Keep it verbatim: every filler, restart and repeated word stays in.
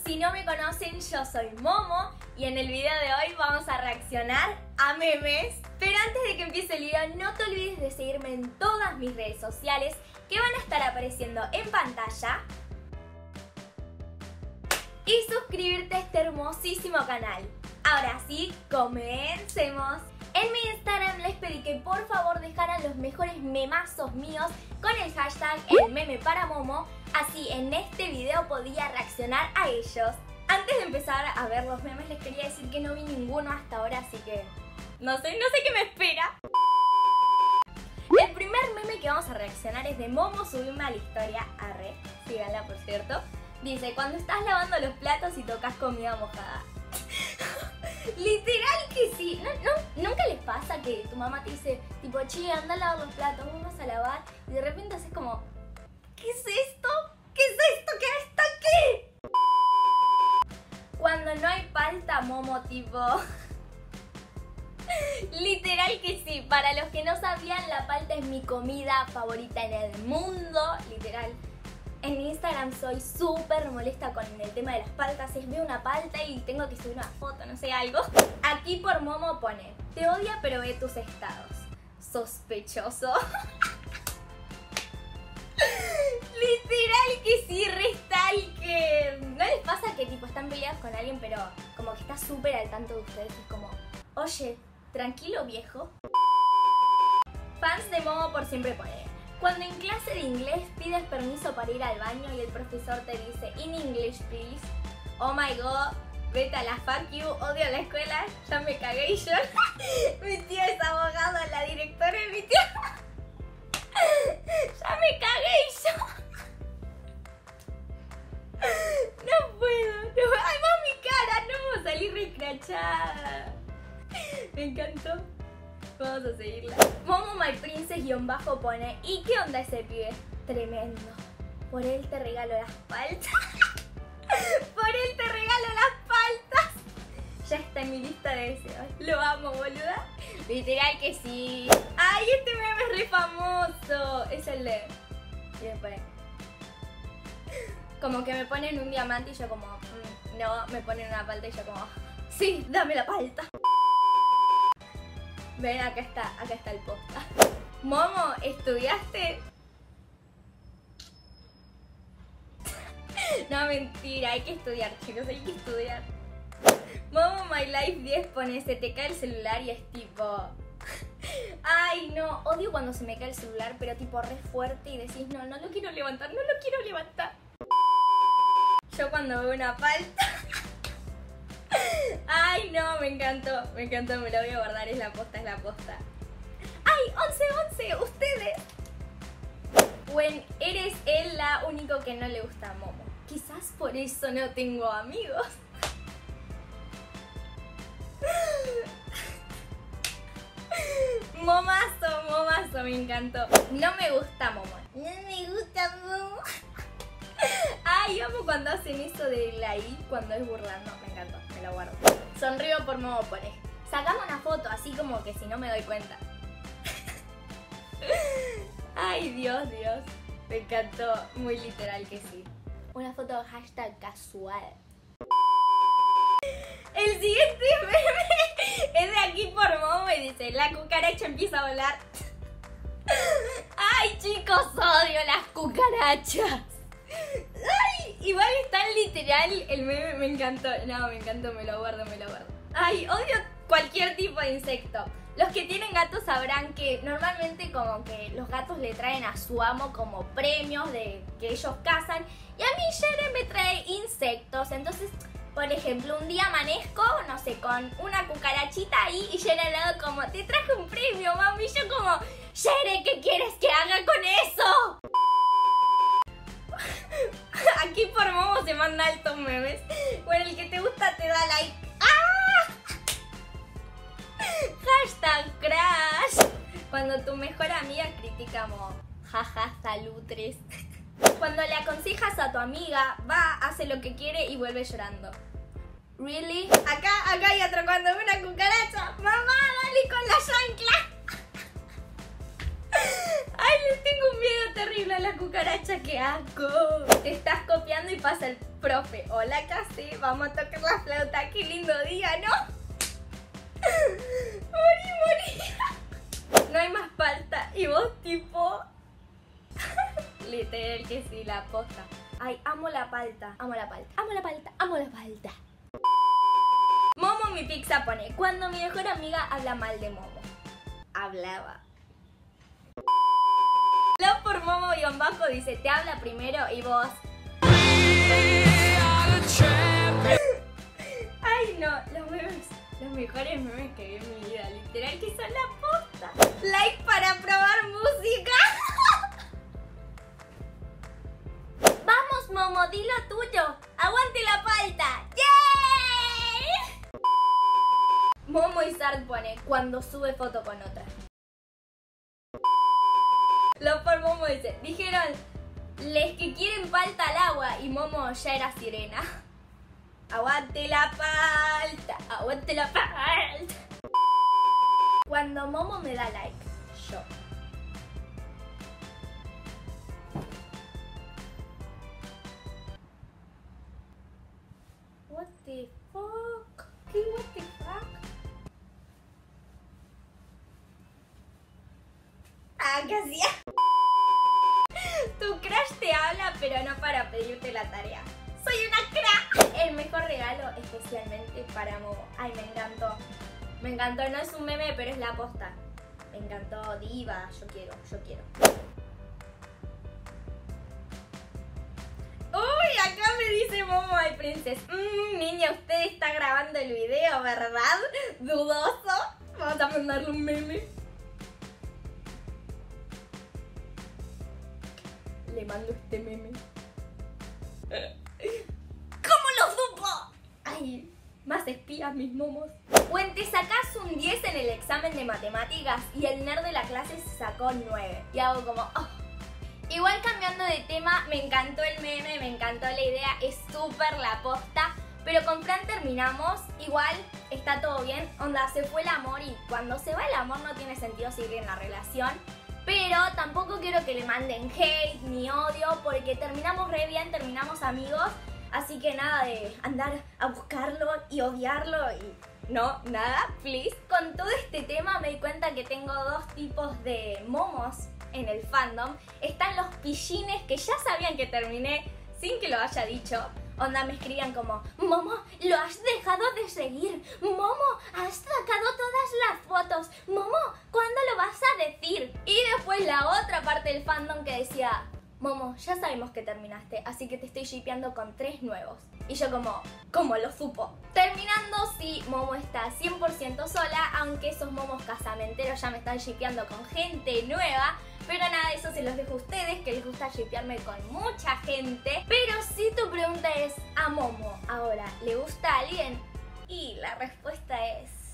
Si no me conocen, yo soy Momo y en el video de hoy vamos a reaccionar a memes. Pero antes de que empiece el video, no te olvides de seguirme en todas mis redes sociales que van a estar apareciendo en pantalla. Y suscribirte a este hermosísimo canal. Ahora sí, comencemos. En mi Instagram les pedí que por favor dejaran los mejores memazos míos con el hashtag el meme para Momo. Así en este video podía reaccionar a ellos. Antes de empezar a ver los memes les quería decir que no vi ninguno hasta ahora, así que no sé, no sé qué me espera. El primer meme que vamos a reaccionar es de Momo, subirme a la historia, arre, síganla por cierto. Dice, cuando estás lavando los platos y tocas comida mojada. Literal que sí. ¿No, no, ¿Nunca les pasa que tu mamá te dice, tipo, che, anda a lavar los platos, vamos a lavar? Y de repente haces como, ¿qué es esto? ¿Qué es esto? ¿Qué está aquí? Cuando no hay palta, Momo, tipo... Literal que sí. Para los que no sabían, la palta es mi comida favorita en el mundo. Literal. En mi Instagram soy súper molesta con el tema de las paltas. Es veo una palta y tengo que subir una foto, no sé, algo. Aquí por Momo pone, te odia pero ve tus estados. Sospechoso. Literal que sí, restal que... ¿No les pasa que tipo están peleados con alguien pero como que está súper al tanto de ustedes? Es como, oye, tranquilo viejo. Fans de Momo por siempre pone, cuando en clase de inglés pides permiso para ir al baño y el profesor te dice in English please, oh my god, vete a la fuck you, odio la escuela, ya me cagué y yo. Mi tío es abogado, la directora de mi tío. Ya me cagué y yo. No puedo, no. Ay, más mi cara, no, salí recrachada. Me encantó. Vamos a seguirla. Momo My Princess guión bajo pone, ¿y qué onda ese pibe? Tremendo. Por él te regalo las paltas. Por él te regalo las paltas. Ya está en mi lista de deseos. Lo amo, boluda. Literal que sí. Ay, este meme es re famoso. Es el de... Y después... Como que me ponen un diamante y yo como... Mmm, no, me ponen una palta y yo como... Sí, dame la palta. Ven, acá está, acá está el posta. Momo, ¿estudiaste? No, mentira, hay que estudiar, chicos, hay que estudiar. Momo My Life diez pone, se te cae el celular y es tipo... Ay, no, odio cuando se me cae el celular, pero tipo re fuerte y decís, no, no lo quiero levantar, no lo quiero levantar. Yo cuando veo una palta... Ay, no, me encantó, me encantó, me la voy a guardar, es la posta, es la posta. Ay, once once, ustedes. When eres él la único que no le gusta a Momo. Quizás por eso no tengo amigos. Momazo, momazo, me encantó. No me gusta Momo. No me gusta Momo. Ay, amo cuando hacen eso de la I cuando es burlando. Me encantó, me lo guardo. Sonrío por Momo pone, sacame una foto así como que si no me doy cuenta. Ay, Dios, Dios. Me encantó, muy literal que sí. Una foto hashtag casual. El siguiente meme es de aquí por Momo y dice, la cucaracha empieza a volar. Ay, chicos, odio las cucarachas. Ay, igual es tan literal el meme, me encantó. No, me encantó, me lo guardo, me lo guardo. Ay, odio cualquier tipo de insecto. Los que tienen gatos sabrán que normalmente como que los gatos le traen a su amo como premios de que ellos cazan. Y a mí Jere me trae insectos. Entonces, por ejemplo, un día amanezco, no sé, con una cucarachita ahí y Jere al lado como, te traje un premio, mami. Y yo como, Jere, ¿qué quieres que haga con eso? Aquí por Momo se manda altos memes. Bueno, el que te gusta te da like. ¡Ah! Hashtag crash. Cuando tu mejor amiga critica como, jaja, salutres. Cuando le aconsejas a tu amiga, va, hace lo que quiere y vuelve llorando. ¿Really? Acá, acá hay otro cuando ve una cucaracha. Mamá, dale con la chancla. Ay, les tengo un miedo terrible a la cucaracha, qué asco. Te estás copiando y pasa el profe. Hola, ¿qué hace? Vamos a tocar la flauta. Qué lindo día, ¿no? Morí, morí. No hay más palta. Y vos tipo... Literal que sí, la posta. Ay, amo la palta. Amo la palta. Amo la palta. Amo la palta. Momo mi pizza pone: cuando mi mejor amiga habla mal de Momo. Hablaba. Lo por Momo y bajo dice: te habla primero y vos. Ay no, los memes, los mejores memes que vi en mi vida, literal que son la posta. Like para probar música. Vamos Momo, di lo tuyo. Aguante la palta. ¡Yay! Momo y Sart pone: cuando sube foto con otra. Lo por Momo dice: dijeron les que quieren palta al agua y Momo ya era sirena. Aguante la palta, aguante la palta. Cuando Momo me da like, yo. What the fuck? ¿Qué what the fuck? Ah, ¿qué hacía? Tu crush te habla pero no para pedirte la tarea. ¡Soy una crack! El mejor regalo especialmente para Momo. Ay, me encantó. Me encantó, no es un meme, pero es la posta. Me encantó, diva. Yo quiero, yo quiero. Uy, acá me dice Momo ay princess. Mmm, niña, usted está grabando el video, ¿verdad? Dudoso. Vamos a mandarle un meme. Le mando este meme. ¿Cómo lo supo? Ay, más espías mis momos. Bueno, te sacás un diez en el examen de matemáticas y el nerd de la clase se sacó nueve. Y hago como... Oh. Igual cambiando de tema, me encantó el meme, me encantó la idea, es súper la posta. Pero con Fran terminamos, igual está todo bien. Onda, se fue el amor y cuando se va el amor no tiene sentido seguir en la relación. Pero tampoco quiero que le manden hate ni odio porque terminamos re bien, terminamos amigos. Así que nada de andar a buscarlo y odiarlo y no, nada, please. Con todo este tema me di cuenta que tengo dos tipos de momos en el fandom. Están los pillines que ya sabían que terminé sin que lo haya dicho. Onda, me escribían como: Momo, lo has dejado de seguir. Momo, has sacado todas las fotos. Momo, ¿cuándo lo vas a decir? Y después la otra parte del fandom que decía: Momo, ya sabemos que terminaste, así que te estoy shippeando con tres nuevos. Y yo como, ¿cómo lo supo? Terminando, sí, Momo está cien por ciento sola, aunque esos momos casamenteros ya me están shippeando con gente nueva. Pero nada, eso se los dejo a ustedes, que les gusta shippearme con mucha gente. Pero si tu pregunta es: ¿a Momo ahora le gusta a alguien? Y la respuesta es...